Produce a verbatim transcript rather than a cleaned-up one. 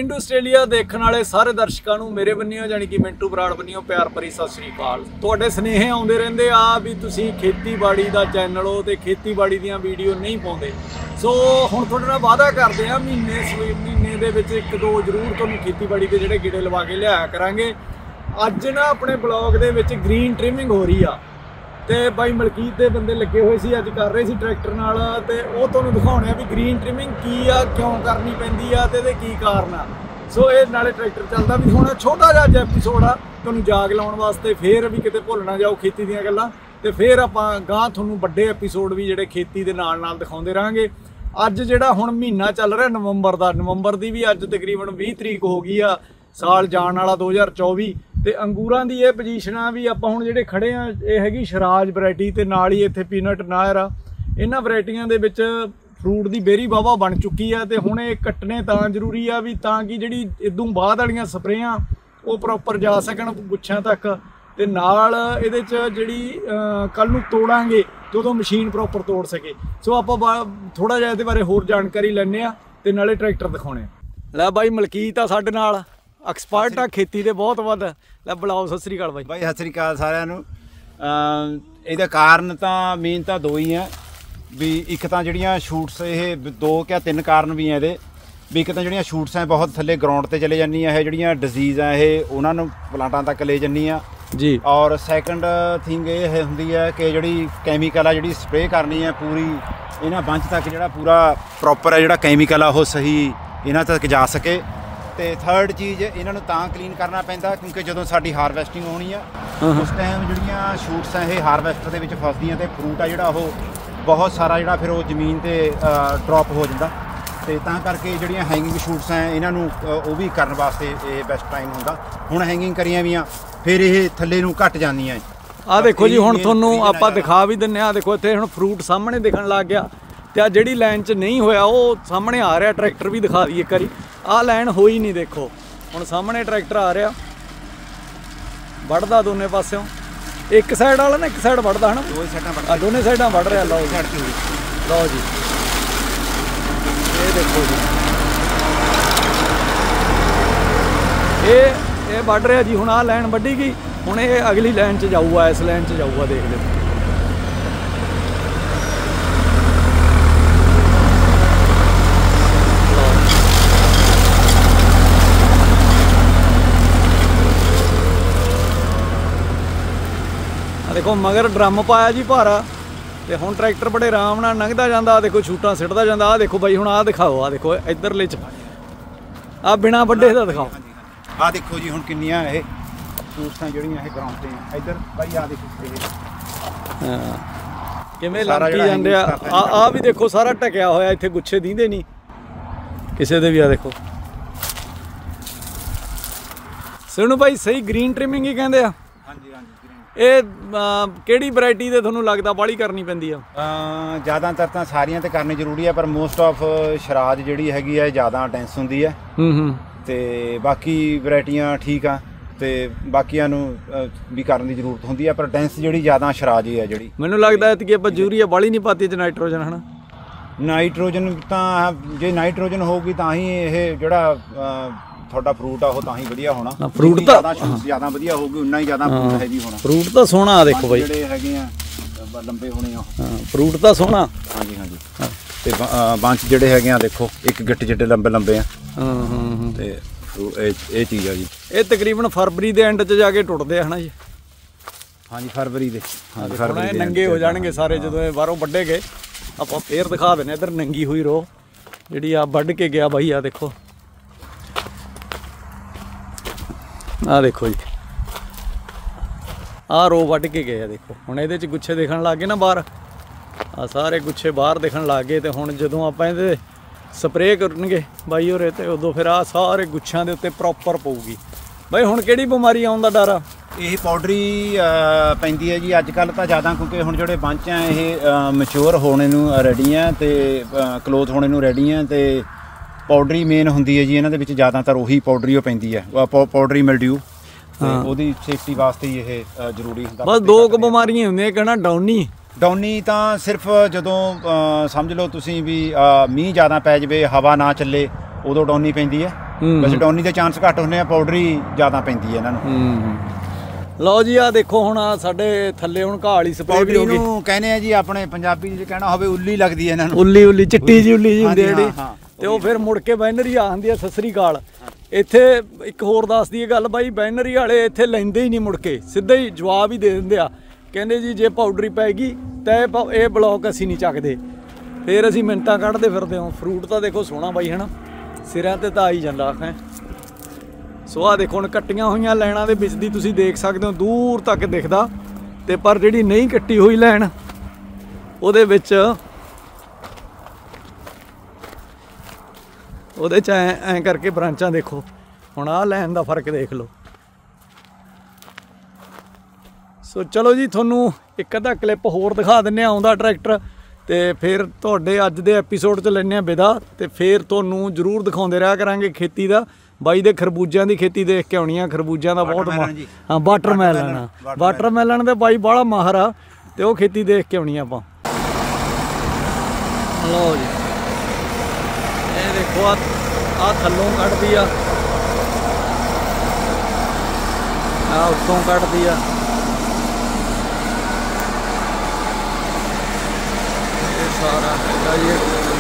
ਪੇਂਡੂ ਆਸਟ੍ਰੇਲੀਆ ਦੇਖਣ ਵਾਲੇ ਸਾਰੇ ਦਰਸ਼ਕਾਂ ਨੂੰ ਮੇਰੇ ਬੰਨਿਓ ਜਾਨੀ ਕਿ ਮਿੰਟੂ ਬਰਾੜ ਬੰਨਿਓ ਪਿਆਰ ਭਰੀ ਸਤਿ ਸ੍ਰੀ ਅਕਾਲ। ਤੁਹਾਡੇ ਸੁਨੇਹੇ ਆਉਂਦੇ ਰਹਿੰਦੇ ਆ ਵੀ ਤੁਸੀਂ ਖੇਤੀਬਾੜੀ ਦਾ ਚੈਨਲ ਹੋ ਤੇ ਖੇਤੀਬਾੜੀ ਦੀਆਂ ਵੀਡੀਓ ਨਹੀਂ ਪਾਉਂਦੇ। ਸੋ ਹੁਣ ਤੁਹਾਡੇ ਨਾਲ ਵਾਅਦਾ ਕਰਦੇ ਆ ਮਹੀਨੇ ਮਹੀਨੇ ਦੇ ਵਿੱਚ ਇੱਕ ਦੋ ਜ਼ਰੂਰ ਤੁਹਾਨੂੰ ਖੇਤੀਬਾੜੀ ਦੇ ਜਿਹੜੇ ਗੇੜੇ ਲਵਾ ਕੇ ਲਿਆਇਆ ਕਰਾਂਗੇ। ਅੱਜ ਨਾ ਆਪਣੇ ਬਲੌਗ ਦੇ ਵਿੱਚ ਗ੍ਰੀਨ ਟ੍ਰਿਮਿੰਗ ਹੋ ਰਹੀ ਆ ਤੇ ਬਾਈ ਮਲਕੀਤ ਦੇ ਬੰਦੇ ਲੱਗੇ ਹੋਏ ਸੀ, ਅੱਜ ਕਰ ਰਹੇ ਸੀ ਟਰੈਕਟਰ ਨਾਲ ਤੇ ਉਹ ਤੁਹਾਨੂੰ ਦਿਖਾਉਣੇ ਆ ਵੀ ਗ੍ਰੀਨ ਟ੍ਰਿਮਿੰਗ ਕੀ ਆ, ਕਿਉਂ ਕਰਨੀ ਪੈਂਦੀ ਆ ਤੇ ਇਹਦੇ ਕੀ ਕਾਰਨ ਆ। ਸੋ ਇਹ ਨਾਲੇ ਟਰੈਕਟਰ ਚੱਲਦਾ ਵੀ ਹੁਣ ਛੋਟਾ ਜਿਹਾ ਅੱਜ ਐਪੀਸੋਡ ਆ ਤੁਹਾਨੂੰ ਜਾਗ ਲਾਉਣ ਵਾਸਤੇ, ਫੇਰ ਵੀ ਕਿਤੇ ਭੁੱਲ ਨਾ ਜਾਓ ਖੇਤੀ ਦੀਆਂ ਗੱਲਾਂ, ਤੇ ਫੇਰ ਆਪਾਂ ਗਾਂ ਤੁਹਾਨੂੰ ਵੱਡੇ ਐਪੀਸੋਡ ਵੀ ਜਿਹੜੇ ਖੇਤੀ ਦੇ ਨਾਲ ਨਾਲ ਦਿਖਾਉਂਦੇ ਰਹਾਂਗੇ। ਅੱਜ ਜਿਹੜਾ ਹੁਣ ਮਹੀਨਾ ਚੱਲ ਰਿਹਾ ਨਵੰਬਰ ਦਾ, ਨਵੰਬਰ ਦੀ ਵੀ ਅੱਜ ਤਕਰੀਬਨ ਵੀਹ ਤਰੀਕ ਹੋ ਗਈ ਆ, ਸਾਲ ਜਾਣ ਵਾਲਾ ਦੋ ਹਜ਼ਾਰ ਚੌਵੀ। ਤੇ ਅੰਗੂਰਾਂ ਦੀ ਇਹ ਪੋਜੀਸ਼ਨ ਆ ਵੀ ਆਪਾਂ ਹੁਣ ਜਿਹੜੇ ਖੜੇ ਆ ਇਹ ਹੈਗੀ ਸ਼ਰਾਜ ਵੈਰਾਈਟੀ ਤੇ ਨਾਲ ਹੀ ਇੱਥੇ ਪੀਨਟ ਨਾਇਰ ਆ। ਇਹਨਾਂ ਵੈਰਾਈਟੀਆਂ ਦੇ ਵਿੱਚ ਫਰੂਟ ਦੀ ਬੇਰੀ ਵਾਹਵਾ ਬਣ ਚੁੱਕੀ ਆ ਤੇ ਹੁਣ ਇਹ ਕੱਟਣੇ ਤਾਂ ਜ਼ਰੂਰੀ ਆ ਵੀ ਤਾਂ ਕਿ ਜਿਹੜੀ ਇਦੋਂ ਬਾਅਦ ਵਾਲੀਆਂ ਸਪਰੇਆਂ ਉਹ ਪ੍ਰੋਪਰ ਜਾ ਸਕਣ ਗੁੱਛਿਆਂ ਤੱਕ, ਤੇ ਨਾਲ ਇਹਦੇ 'ਚ ਜਿਹੜੀ ਕੱਲ੍ਹ ਨੂੰ ਤੋੜਾਂਗੇ ਤੇ ਉਦੋਂ ਮਸ਼ੀਨ ਪ੍ਰੋਪਰ ਤੋੜ ਸਕੇ। ਸੋ ਆਪਾਂ ਥੋੜ੍ਹਾ ਜਿਹਾ ਇਹਦੇ ਬਾਰੇ ਹੋਰ ਜਾਣਕਾਰੀ ਲੈਂਦੇ ਆ ਤੇ ਨਾਲੇ ਟਰੈਕਟਰ ਦਿਖਾਉਣੇ ਆ। ਲੈ ਬਾਈ ਮਲਕੀਤ ਆ ਸਾਡੇ ਨਾਲ, ਐਕਸਪਰਟ ਆ ਖੇਤੀ ਦੇ ਬਹੁਤ ਵੱਧ। ਲੈ ਬੁਲਾਓ, ਸਤਿ ਸ੍ਰੀ ਅਕਾਲ ਬਾਈ। ਬਾਈ ਸਤਿ ਸ੍ਰੀ ਅਕਾਲ ਸਾਰਿਆਂ ਨੂੰ। ਇਹਦਾ ਕਾਰਨ ਤਾਂ ਮੇਨ ਤਾਂ ਦੋ ਹੀ ਆ ਵੀ ਇੱਕ ਤਾਂ ਜਿਹੜੀਆਂ ਸ਼ੂਟਸ ਇਹ ਦੋ ਕਿਆ ਤਿੰਨ ਕਾਰਨ ਵੀ ਆ ਇਹਦੇ ਵੀ। ਇੱਕ ਤਾਂ ਜਿਹੜੀਆਂ ਸ਼ੂਟਸ ਆ ਬਹੁਤ ਥੱਲੇ ਗਰਾਊਂਡ ਤੇ ਚਲੇ ਜਾਂਦੀਆਂ, ਇਹ ਜਿਹੜੀਆਂ ਡਿਜ਼ੀਜ਼ ਆ ਇਹ ਉਹਨਾਂ ਨੂੰ ਪਲਾਂਟਾਂ ਤੱਕ ਲੈ ਜਾਂਦੀਆਂ ਜੀ। ਔਰ ਸੈਕੰਡ ਥਿੰਗ ਇਹ ਹੁੰਦੀ ਹੈ ਕਿ ਜਿਹੜੀ ਕੈਮੀਕਲ ਆ ਜਿਹੜੀ ਸਪਰੇਅ ਕਰਨੀ ਹੈ ਪੂਰੀ ਇਹਨਾਂ ਬੰਚ ਤੱਕ ਜਿਹੜਾ ਪੂਰਾ ਪ੍ਰੋਪਰ ਹੈ ਜਿਹੜਾ ਕੈਮੀਕਲ ਆ ਉਹ ਸਹੀ ਇਹਨਾਂ ਤੱਕ ਜਾ ਸਕੇ। ਤੇ ਥਰਡ ਚੀਜ਼ ਇਹਨਾਂ ਨੂੰ ਤਾਂ ਕਲੀਨ ਕਰਨਾ ਪੈਂਦਾ ਕਿਉਂਕਿ ਜਦੋਂ ਸਾਡੀ ਹਾਰਵੈਸਟਿੰਗ ਹੋਣੀ ਆ ਉਸ ਟਾਈਮ ਜਿਹੜੀਆਂ ਸ਼ੂਟਸ ਆ ਇਹ ਹਾਰਵੈਸਟਰ ਦੇ ਵਿੱਚ ਫਸਦੀਆਂ ਤੇ ਫਰੂਟ ਆ ਜਿਹੜਾ ਉਹ ਬਹੁਤ ਸਾਰਾ ਜਿਹੜਾ ਫਿਰ ਉਹ ਜ਼ਮੀਨ ਤੇ ਡ੍ਰੌਪ ਹੋ ਜਾਂਦਾ। ਤੇ ਤਾਂ ਕਰਕੇ ਜਿਹੜੀਆਂ ਹੈਂਗਿੰਗ ਸ਼ੂਟਸ ਆ ਇਹਨਾਂ ਨੂੰ ਉਹ ਵੀ ਕਰਨ ਵਾਸਤੇ ਇਹ ਬੈਸਟ ਟਾਈਮ ਹੁੰਦਾ। ਹੁਣ ਹੈਂਗਿੰਗ ਕਰੀਆਂ ਵੀ ਆ ਫਿਰ ਇਹ ਥੱਲੇ ਨੂੰ ਘੱਟ ਜਾਂਦੀਆਂ। ਆਹ ਦੇਖੋ ਜੀ, ਹੁਣ ਤੁਹਾਨੂੰ ਆਪਾਂ ਦਿਖਾ ਵੀ ਦਿੰਨੇ ਆ। ਦੇਖੋ ਇੱਥੇ ਹੁਣ ਫਰੂਟ ਸਾਹਮਣੇ ਦਿਖਣ ਲੱਗ ਗਿਆ ਤੇ ਆ ਜਿਹੜੀ ਲਾਈਨ 'ਚ ਨਹੀਂ ਹੋਇਆ ਉਹ ਸਾਹਮਣੇ ਆ ਰਿਹਾ। ਟਰੈਕਟਰ ਵੀ ਦਿਖਾ ਦਈਏ ਇੱਕ ਵਾਰੀ, ਆਹ ਲਾਈਨ ਹੋਈ ਨਹੀਂ। ਦੇਖੋ ਹੁਣ ਸਾਹਮਣੇ ਟਰੈਕਟਰ ਆ ਰਿਹਾ ਵੱਢਦਾ ਦੋਨੇ ਪਾਸਿਓਂ, ਇੱਕ ਸਾਈਡ ਵਾਲਾ ਨਾ ਇੱਕ ਸਾਈਡ ਵੱਢਦਾ ਹਨਾ, ਦੋਨੇ ਸਾਈਡਾਂ ਵੱਢਦਾ, ਦੋਨੇ ਸਾਈਡਾਂ ਵੱਢ ਰਿਹਾ। ਲਓ ਸਾਈਡ ਤੇ ਲਓ ਜੀ, ਇਹ ਦੇਖੋ ਜੀ ਇਹ ਇਹ ਵੱਢ ਰਿਹਾ ਜੀ। ਹੁਣ ਆਹ ਲਾਈਨ ਵੱਢੀ ਗਈ, ਹੁਣ ਇਹ ਅਗਲੀ ਲਾਈਨ 'ਚ ਜਾਊਗਾ, ਇਸ ਲਾਈਨ 'ਚ ਜਾਊਗਾ। ਦੇਖ ਲਿਓ ਦੇਖੋ ਮਗਰ ਡਰਮ ਪਾਇਆ ਜੀ ਭਾਰਾ, ਤੇ ਹੁਣ ਟਰੈਕਟਰ ਬੜੇ ਆਰਾਮ ਨਾਲ ਲੰਘਦਾ ਜਾਂਦਾ। ਦੇਖੋ ਛੂਟਾਂ ਸਿੱਟਦਾ ਜਾਂਦਾ। ਆਹ ਦੇਖੋ ਬਾਈ, ਹੁਣ ਆਹ ਦਿਖਾਓ, ਆਹ ਦੇਖੋ ਇੱਧਰਲੇ 'ਚ ਆਹ ਬਿਨਾਂ ਵੱਡੇ ਦਾ ਦਿਖਾਓ। ਆਹ ਦੇਖੋ ਜੀ ਹੁਣ ਕਿੰਨੀਆਂ ਇਹ ਸ਼ੂਟਸਾਂ ਜਿਹੜੀਆਂ ਇਹ ਗਰਾਊਂਡ ਤੇ ਆ। ਇੱਧਰ ਬਾਈ ਆਹ ਦੇਖੋ ਹਾਂ ਕਿਵੇਂ ਲੰਘੀ ਜਾਂਦੇ ਆ। ਆਹ ਵੀ ਦੇਖੋ ਸਾਰਾ ਢਕਿਆ ਹੋਇਆ, ਇੱਥੇ ਗੁੱਛੇ ਦੀਂਦੇ ਨਹੀਂ ਕਿਸੇ ਦੇ ਵੀ। ਆ ਦੇਖੋ ਸੁਣੋ ਭਾਈ, ਸਹੀ ਗ੍ਰੀਨ ਟ੍ਰਿਮਿੰਗ ਹੀ ਕਹਿੰਦੇ ਆ। ਇਹ ਕਿਹੜੀ ਵੈਰਾਈਟੀ ਦੇ ਤੁਹਾਨੂੰ ਲੱਗਦਾ ਬਾਹਲੀ ਕਰਨੀ ਪੈਂਦੀ ਆ? ਜ਼ਿਆਦਾਤਰ ਤਾਂ ਸਾਰੀਆਂ ਤੇ ਕਰਨੀ ਜ਼ਰੂਰੀ ਹੈ, ਪਰ ਮੋਸਟ ਆਫ ਸ਼ਰਾਜ ਜਿਹੜੀ ਹੈਗੀ ਹੈ ਜ਼ਿਆਦਾ ਡੈਂਸ ਹੁੰਦੀ ਹੈ। ਹੂੰ ਹੂੰ ਤੇ ਬਾਕੀ ਵੈਰਾਈਟੀਆਂ ਠੀਕ ਆ ਤੇ ਬਾਕੀਆਂ ਨੂੰ ਵੀ ਕਰਨ ਦੀ ਜ਼ਰੂਰਤ ਹੁੰਦੀ ਹੈ, ਪਰ ਡੈਂਸ ਜਿਹੜੀ ਜ਼ਿਆਦਾ ਸ਼ਰਾਜ ਹੀ ਹੈ ਜਿਹੜੀ। ਮੈਨੂੰ ਲੱਗਦਾ ਹੈ ਕਿ ਆਪਾਂ ਯੂਰੀਆ ਬਾਹਲੀ ਨਹੀਂ ਪਾਤੀ ਚ ਨਾਈਟ੍ਰੋਜਨ ਹਨਾ। ਨਾਈਟ੍ਰੋਜਨ ਤਾਂ ਜੇ ਨਾਈਟ੍ਰੋਜਨ ਹੋਊਗੀ ਤਾਂ ਹੀ ਇਹ ਜਿਹੜਾ ਤੁਹਾਡਾ ਫਰੂਟ ਆ ਉਹ ਤਾਂ ਹੀ ਵਧੀਆ ਹੋਣਾ। ਫਰੂਟ ਤਾਂ ਜ਼ਿਆਦਾ ਵਧੀਆ ਹੋਊਗੀ ਉਨਾ ਹੀ ਜ਼ਿਆਦਾ ਫਰੂਟ ਹੈਵੀ ਹੋਣਾ। ਫਰੂਟ ਤਾਂ ਸੋਹਣਾ ਆ ਦੇਖੋ ਬਾਈ, ਜਿਹੜੇ ਹੈਗੇ ਆ ਲੰਬੇ ਹੋਣੇ ਆ। ਹਾਂ ਫਰੂਟ ਤਾਂ ਸੋਹਣਾ। ਹਾਂਜੀ ਹਾਂਜੀ ਤੇ ਬੰਚ ਜਿਹੜੇ ਹੈਗੇ ਆ ਦੇਖੋ ਇੱਕ ਗਿੱਟ ਜਿੱਡੇ ਲੰਬੇ ਲੰਬੇ ਆ। ਹਾਂ ਹਾਂ ਤੇ ਇਹ ਇਹ ਚੀਜ਼ ਆ ਜੀ। ਇਹ ਤਕਰੀਬਨ ਫਰਵਰੀ ਦੇ ਐਂਡ 'ਚ ਜਾ ਕੇ ਟੁੱਟਦੇ ਆ ਹਨਾ ਜੀ। ਹਾਂਜੀ ਫਰਵਰੀ ਦੇ, ਹਾਂਜੀ ਫਰਵਰੀ ਦੇ ਨੰਗੇ ਹੋ ਜਾਣਗੇ ਸਾਰੇ ਜਦੋਂ ਇਹ ਬਾਹਰੋਂ ਵੱਢੇ ਗਏ। ਆਪਾਂ ਫੇਰ ਦਿਖਾ ਦਿੰਦੇ ਇੱਧਰ ਨੰਗੀ ਹੋਈ ਰੋ ਜਿਹੜੀ ਆ ਵੱਢ ਕੇ ਗਿਆ ਬਾਈ। ਆ ਦੇਖੋ ਆਹ ਦੇਖੋ ਜੀ, ਆਹ ਰੋ ਵੱਢ ਕੇ ਗਏ ਆ। ਦੇਖੋ ਹੁਣ ਇਹਦੇ 'ਚ ਗੁੱਛੇ ਦਿਖਣ ਲੱਗ ਗਏ ਨਾ ਬਾਹਰ, ਆ ਸਾਰੇ ਗੁੱਛੇ ਬਾਹਰ ਦਿਖਣ ਲੱਗ ਗਏ। ਤੇ ਹੁਣ ਜਦੋਂ ਆਪਾਂ ਇਹਦੇ ਸਪਰੇਅ ਕਰਨਗੇ ਬਾਈ ਹੋਰੇ ਤੇ ਉਦੋਂ ਫਿਰ ਆਹ ਸਾਰੇ ਗੁੱਛਿਆਂ ਦੇ ਉੱਤੇ ਪ੍ਰੋਪਰ ਪਊਗੀ। ਬਾਈ ਹੁਣ ਕਿਹੜੀ ਬਿਮਾਰੀ ਆਉਣ ਦਾ ਡਰ ਆ? ਇਹ ਪਾਊਡਰੀ ਪੈਂਦੀ ਹੈ ਜੀ ਅੱਜ ਕੱਲ੍ਹ ਤਾਂ ਜ਼ਿਆਦਾ, ਕਿਉਂਕਿ ਹੁਣ ਜਿਹੜੇ ਬੰਚ ਆ ਇਹ ਮੈਚੋਰ ਹੋਣੇ ਨੂੰ ਰੈਡੀ ਆ ਤੇ ਕਲੋਥ ਹੋਣੇ ਨੂੰ ਰੈਡੀ ਆ ਤੇ ਪਾਊਡਰੀ ਮੇਨ ਹੁੰਦੀ ਹੈ ਜੀ ਇਹਨਾਂ ਦੇ ਵਿੱਚ। ਜ਼ਿਆਦਾਤਰ ਉਹੀ ਪਾਊਡਰੀ ਉਹ ਪੈਂਦੀ ਹੈ, ਪਾਊਡਰੀ ਮਿਲਡਿਊ, ਤੇ ਉਹਦੀ ਸੇਫਟੀ ਵਾਸਤੇ ਹੀ ਇਹ ਜ਼ਰੂਰੀ ਹੁੰਦਾ। ਬਸ ਦੋ ਕੁ ਬਿਮਾਰੀਆਂ ਹੁੰਦੀਆਂ, ਕਹਿਣਾ ਡਾਊਨੀ ਡਾਊਨੀ ਤਾਂ ਸਿਰਫ ਜਦੋਂ ਸਮਝ ਲਓ ਤੁਸੀਂ ਵੀ ਮੀਂਹ ਜ਼ਿਆਦਾ ਪੈ ਜਾਵੇ, ਹਵਾ ਨਾ ਚੱਲੇ, ਉਦੋਂ ਡਾਊਨੀ ਪੈਂਦੀ ਹੈ। ਹੂੰ। ਵੈਸੇ ਟੌਨੀ ਦੇ ਚਾਂਸ ਘੱਟ ਹੁੰਦੇ ਆ, ਪਾਊਡਰ ਹੀ ਜ਼ਿਆਦਾ ਪੈਂਦੀ ਹੈ ਇਹਨਾਂ ਨੂੰ। ਹੂੰ ਲਓ ਜੀ ਆ ਦੇਖੋ ਹੁਣ ਆਹ ਸਾਡੇ ਥੱਲੇ ਹੁਣ ਘਾਹ ਵਾਲੀ ਸਪਰੇਅ ਵੀ ਹੋ ਗਈ। ਨੂੰ ਕਹਿੰਦੇ ਆ ਜੀ ਆਪਣੇ ਪੰਜਾਬੀ 'ਚ ਕਹਿਣਾ ਹੋਵੇ ਉੱਲੀ ਲੱਗਦੀ ਹੈ ਇਹਨਾਂ ਨੂੰ। ਉੱਲੀ ਉੱਲੀ ਚਿੱਟੀ ਜੀ ਉੱਲੀ ਜੀ ਹੁੰਦੀ ਹੈ ਹਾਂਜੀ, ਜਿਹੜੀ, ਹਾਂ, ਹਾਂ। ਤੇ ਉਹ ਫਿਰ ਮੁੜ ਕੇ ਬੈਨਰੀ ਆ ਜਾਂਦੀ ਆ ਸਤਿ ਸ੍ਰੀ ਅਕਾਲ। ਇੱਥੇ ਇੱਕ ਹੋਰ ਦੱਸਦੀ ਇਹ ਗੱਲ ਬਾਈ, ਬੈਨਰੀ ਵਾਲੇ ਇੱਥੇ ਲੈਂਦੇ ਹੀ ਨਹੀਂ ਮੁੜ ਕੇ, ਸਿੱਧਾ ਹੀ ਜਵਾਬ ਹੀ ਦੇ ਦਿੰਦੇ ਆ, ਕਹਿੰਦੇ ਜੀ ਜੇ ਪਾਊਡਰੀ ਪੈ ਗਈ ਤਾਂ ਇਹ ਪ- ਇਹ ਬਲੌਕ ਅਸੀਂ ਨਹੀਂ ਚੱਕਦੇ। ਫਿਰ ਅਸੀਂ ਮਿੰਟਾਂ ਕੱਢਦੇ ਫਿਰਦੇ ਹਾਂ। ਫਰੂਟ ਤਾਂ ਦੇਖੋ ਸੋਹਣਾ ਬਾਈ ਹੈ ਨਾ, ਸਿਰਾਂ ਤੇ ਤਾਂ ਆ ਹੀ ਜਾਂਦਾ ਹੈ। ਸੋ ਆਹ ਦੇਖੋ ਹੁਣ ਕੱਟੀਆਂ ਹੋਈਆਂ ਲਾਈਨਾਂ ਦੇ ਵਿੱਚ ਦੀ ਤੁਸੀਂ ਦੇਖ ਸਕਦੇ ਹੋ ਦੂਰ ਤੱਕ ਦਿਖਦਾ, ਤੇ ਪਰ ਜਿਹੜੀ ਨਹੀਂ ਕੱਟੀ ਹੋਈ ਲਾਈਨ ਉਹਦੇ ਵਿੱਚ ਉਹਦੇ 'ਚ ਐਂ ਐਂ ਕਰਕੇ ਬ੍ਰਾਂਚਾਂ ਦੇਖੋ। ਹੁਣ ਆਹ ਲਾਈਨ ਦਾ ਫਰਕ ਦੇਖ ਲਓ। ਸੋ ਚਲੋ ਜੀ ਤੁਹਾਨੂੰ ਇੱਕ ਅੱਧਾ ਕਲਿੱਪ ਹੋਰ ਦਿਖਾ ਦਿੰਨੇ ਆ ਆਉਂਦਾ ਟਰੈਕਟਰ, ਤੇ ਫਿਰ ਤੁਹਾਡੇ ਅੱਜ ਦੇ ਐਪੀਸੋਡ 'ਚ ਲੈਂਦੇ ਆ ਵਿਦਾ, ਤੇ ਫਿਰ ਤੁਹਾਨੂੰ ਜ਼ਰੂਰ ਦਿਖਾਉਂਦੇ ਰਿਹਾ ਕਰਾਂਗੇ ਖੇਤੀ ਦਾ। ਬਾਈ ਦੇ ਖਰਬੂਜਿਆਂ ਦੀ ਖੇਤੀ ਦੇਖ ਕੇ ਆਉਣੀ ਆ, ਖਰਬੂਜਿਆਂ ਦਾ ਬਹੁਤ ਮਾ ਹਾਂ ਵਾਟਰਮੈਲਨ, ਵਾਟਰਮੈਲਨ ਦੇ ਬਾਈ ਬਾਹਲਾ ਮਾਹਰ ਆ, ਤੇ ਉਹ ਖੇਤੀ ਦੇਖ ਕੇ ਆਉਣੀ ਆਪਾਂ। ਲਓ ਜੀ ਇਹ ਦੇਖੋ ਆ ਆ ਥੱਲੋਂ ਕੱਢਦੀ ਆ, ਆ ਉੱਤੋਂ ਕੱਢਦੀ ਆ, ਇਹ ਸਾਰਾ ਹੈਗਾ ਜੀ।